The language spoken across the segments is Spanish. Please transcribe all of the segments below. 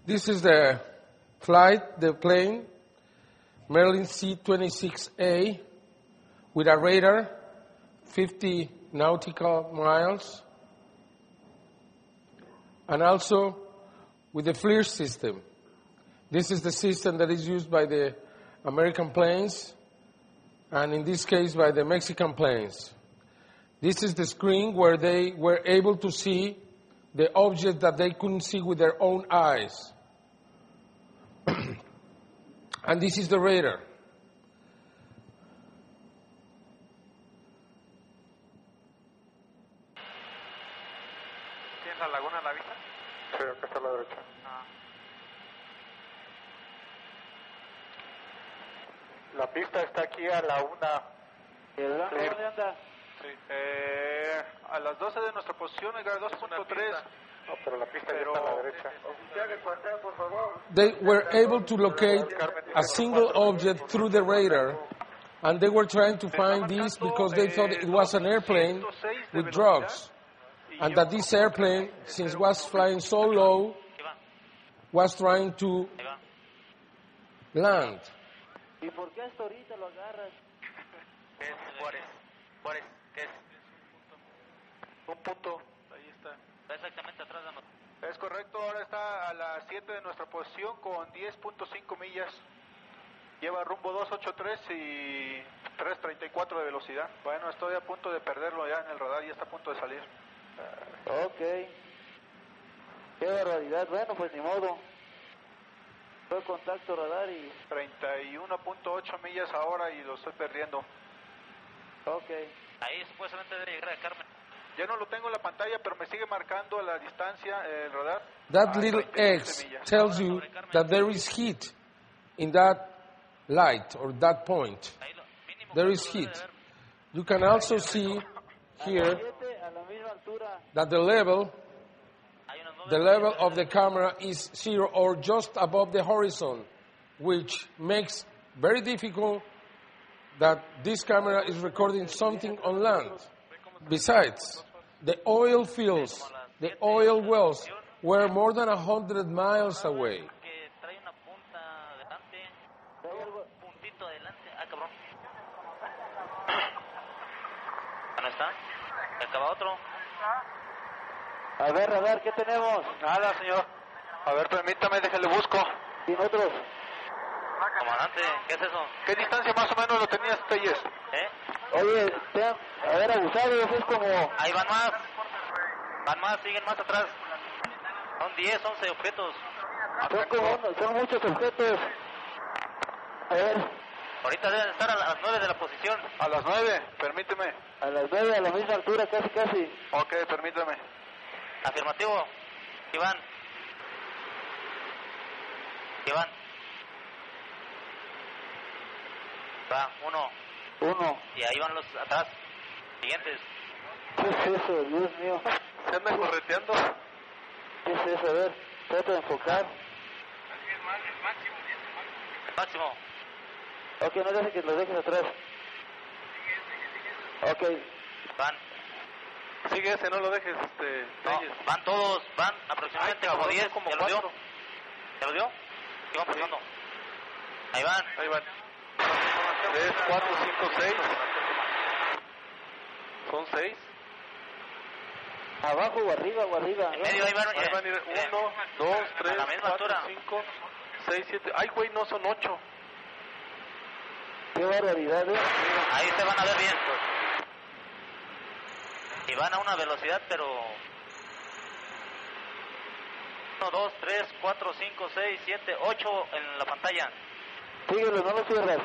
This is the plane, Merlin C-26A, with a radar, 50 nautical miles, and also with the FLIR system. This is the system that is used by the American planes, and in this case by the Mexican planes. This is the screen where they were able to see the object that they couldn't see with their own eyes. And this is the radar. ¿Tienes la laguna en la vista? Sí, acá está a la derecha. La pista está aquí a la 1. ¿Dónde anda? Sí. A las 12 de nuestra posición, Edgar, 2.3. No, pero la pista ya está a la derecha. They were able to locate a single object through the radar, and they were trying to find this because they thought it was an airplane with drugs, and that this airplane, since it was flying so low, was trying to land. ¿Y por qué hasta ahorita lo agarras? ¿Qué es, Juárez? ¿Qué es? Un punto. Ahí está. Está exactamente atrás de nosotros. Es correcto, ahora está a las 7 de nuestra posición con 10.5 millas. Lleva rumbo 283 y 334 de velocidad. Bueno, estoy a punto de perderlo ya en el radar, ya está a punto de salir. Ok. Qué barbaridad. Bueno, pues ni modo. Fue contacto radar y... 31.8 millas ahora y lo estoy perdiendo. Ok. Ahí supuestamente debe llegar a Carmen. Ya no lo tengo en la pantalla, pero me sigue marcando la distancia, el radar. That little X tells you that there is heat in that light or that point. There is heat. You can also see here that the level of the camera is 0 or just above the horizon, which makes very difficult that this camera is recording something on land. Besides, the oil fields, the oil wells were more than 100 miles away. ¿Dónde está? ¿Acaba otro? A ver, radar, ¿qué tenemos? Nada, señor. A ver, permítame, déjale busco. ¿Y nosotros? Comandante, ¿qué es eso? ¿Qué distancia más o menos lo tenías, Telles? Oye, a ver, abusado, eso es como... Ahí van más. Van más, siguen más atrás. Son 10, 11 objetos. Son muchos objetos. A ver. Ahorita deben estar a las 9 de la posición. A las 9, permíteme. A las 9, a la misma altura, casi. Ok, permítame. Afirmativo. Iván. Va, 1. Y ahí van los atrás. Siguientes. ¿Qué es eso, Dios mío? ¿Se andan correteando? ¿Qué es eso? A ver, trata de enfocar. Máximo. Ok, no dejes que los dejes atrás. Ok. Van. Sigue ese, no lo dejes, no, van todos, van aproximadamente como 10, como 4. ¿Ya lo dio? ¿Qué van pasando? Ahí van. 3, 4, 5, 6. ¿Son 6? ¿Abajo o arriba o arriba? En medio, ahí van a ir 1, 2, 3, 4, 5, 6, 7. Ay, güey, no, son 8. Qué barbaridad, Ahí se van a ver bien, pues. Y van a una velocidad, pero... 1, 2, 3, 4, 5, 6, 7, 8 en la pantalla. Síguelo, no lo cierras.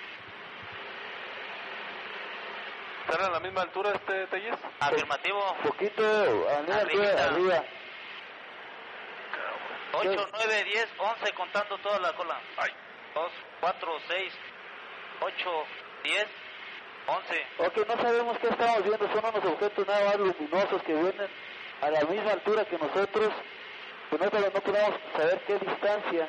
¿Están a la misma altura, Telles? Afirmativo. Poquito, arriba. 8, 9, 10, 11 contando toda la cola. 2, 4, 6, 8, 10, 11. Ok, no sabemos qué estamos viendo, son unos objetos nada más luminosos que vienen a la misma altura que nosotros, pero no podemos saber qué distancia.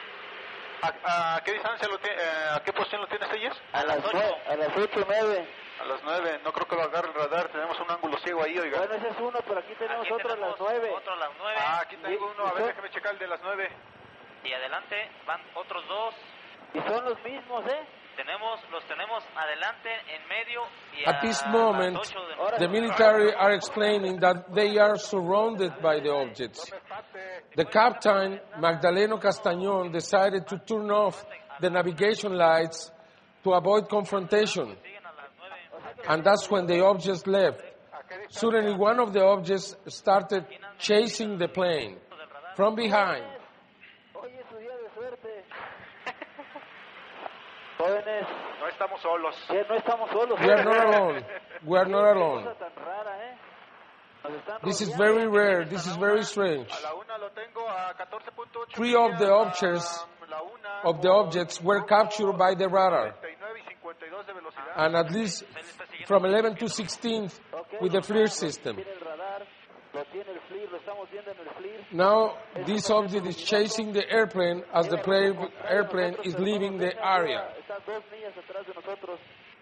¿A qué distancia a qué posición lo tienes, Telles? A las 8, 9. A las 9, no creo que lo agarre el radar, tenemos un ángulo ciego ahí, oiga. Bueno, ese es uno, pero aquí tenemos otro a las 9. Otro a las 9. Ah, aquí tengo uno, a ver, déjame checar el de las 9. Y adelante van otros dos. Y son los mismos, Los tenemos adelante, en medio y At this moment, the military are explaining that they are surrounded by the objects. The captain, Magdaleno Castañón, decided to turn off the navigation lights to avoid confrontation. And that's when the objects left. Suddenly, one of the objects started chasing the plane from behind. Hoy es su día de suerte. Jóvenes, No estamos solos. no estamos solos. We are not alone. We are not alone. Cosa tan rara, Nos están This is rodeando. very rare. This is very strange. A la 1 lo tengo a 14.8. 3 of the objects La 1 of the objects were captured by the radar, 39 y 52 de velocidad. and at least from 11 to 16 with the FLIR system. Tiene el radar, lo tiene el FLIR, lo estamos viendo en el FLIR. Now this object is chasing the airplane as the airplane is leaving the area. Está 2 millas atrás de nosotros.